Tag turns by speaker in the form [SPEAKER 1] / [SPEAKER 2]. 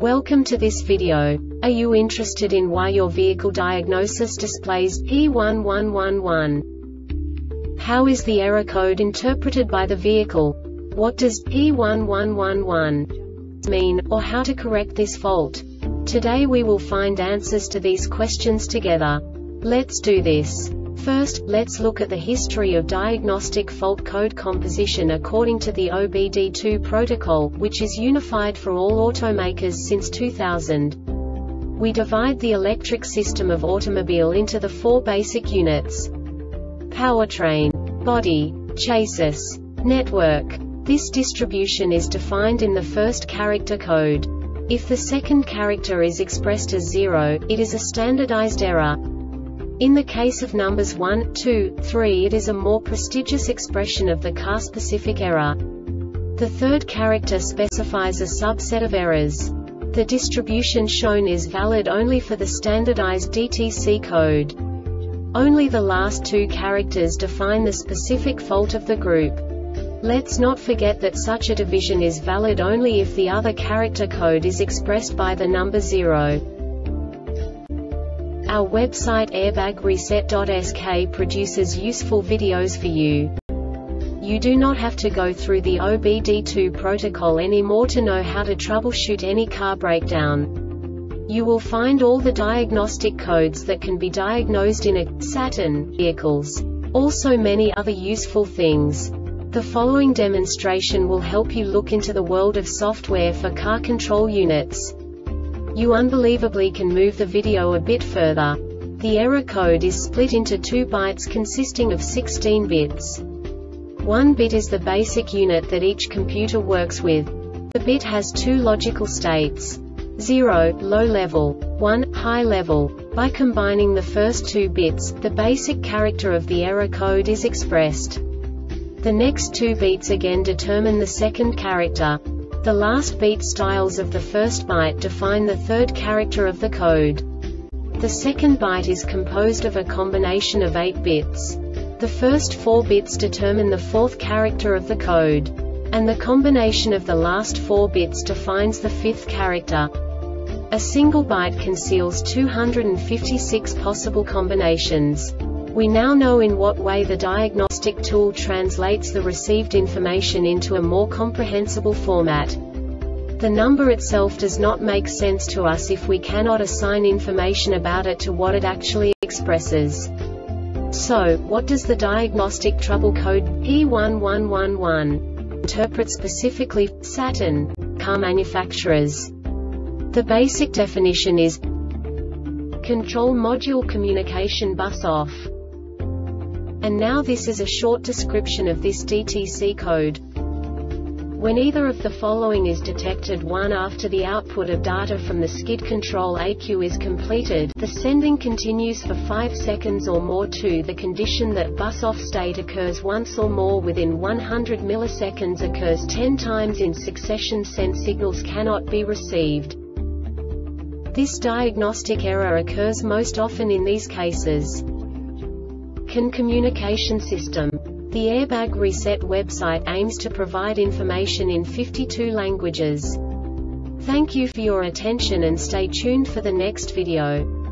[SPEAKER 1] Welcome to this video. Are you interested in why your vehicle diagnosis displays P1111? How is the error code interpreted by the vehicle? What does P1111 mean, or how to correct this fault? Today we will find answers to these questions together. Let's do this. First, let's look at the history of diagnostic fault code composition according to the OBD2 protocol, which is unified for all automakers since 2000. We divide the electric system of automobile into the four basic units: powertrain, body, chassis, network. This distribution is defined in the first character code. If the second character is expressed as 0, it is a standardized error. In the case of numbers 1, 2, 3, it is a more prestigious expression of the car-specific error. The third character specifies a subset of errors. The distribution shown is valid only for the standardized DTC code. Only the last two characters define the specific fault of the group. Let's not forget that such a division is valid only if the other character code is expressed by the number 0. Our website airbagreset.sk produces useful videos for you. You do not have to go through the OBD2 protocol anymore to know how to troubleshoot any car breakdown. You will find all the diagnostic codes that can be diagnosed in a Saturn vehicles. Also many other useful things. The following demonstration will help you look into the world of software for car control units. You unbelievably can move the video a bit further. The error code is split into 2 bytes consisting of 16 bits. 1 bit is the basic unit that each computer works with. The bit has 2 logical states: 0, low level, 1, high level. By combining the first 2 bits, the basic character of the error code is expressed. The next 2 beats again determine the second character. The last beat styles of the first byte define the third character of the code. The second byte is composed of a combination of 8 bits. The first 4 bits determine the fourth character of the code. And the combination of the last 4 bits defines the fifth character. A single byte conceals 256 possible combinations. We now know in what way the diagnostic tool translates the received information into a more comprehensible format. The number itself does not make sense to us if we cannot assign information about it to what it actually expresses. So, what does the diagnostic trouble code P1111 interpret specifically for Saturn car manufacturers? The basic definition is Control Module Communication Bus Off. And now this is a short description of this DTC code. When either of the following is detected: 1. After the output of data from the skid control ECU is completed, the sending continues for 5 seconds or more. 2. The condition that bus-off state occurs once or more within 100 milliseconds occurs 10 times in succession. Sent signals cannot be received. This diagnostic error occurs most often in these cases. CAN communication system. The Airbag Reset website aims to provide information in 52 languages. Thank you for your attention and stay tuned for the next video.